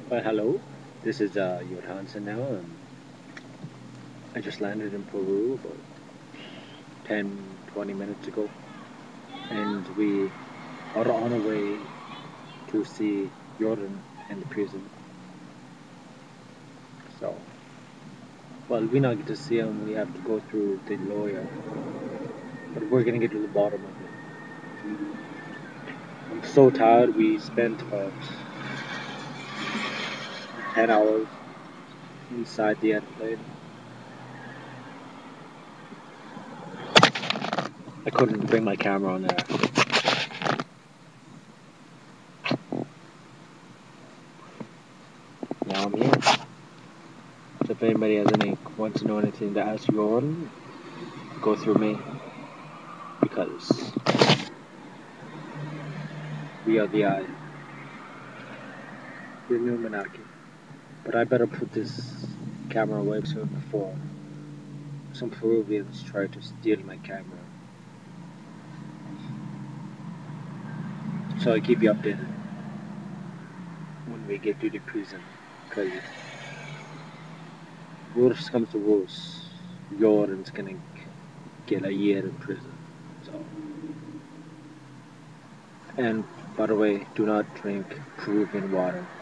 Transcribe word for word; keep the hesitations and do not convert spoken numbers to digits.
Well, hello. This is uh, Yod Hansen now. Um, I just landed in Peru about ten, twenty minutes ago, and we are on our way to see Jordan in the prison. So, well, we not get to see him. We have to go through the lawyer, but we're gonna get to the bottom of it. I'm so tired. We spent about ten hours inside the airplane. I couldn't bring my camera on there. Now I'm here. So if anybody has any wants to know anything to ask Jordan, go through me because we are the eye, the Illuminati. But I better put this camera away soon before some Peruvians try to steal my camera. So I keep you updated when we get to the prison. Because worst comes to worst, Jordan's gonna get a year in prison. So, and by the way, do not drink Peruvian water.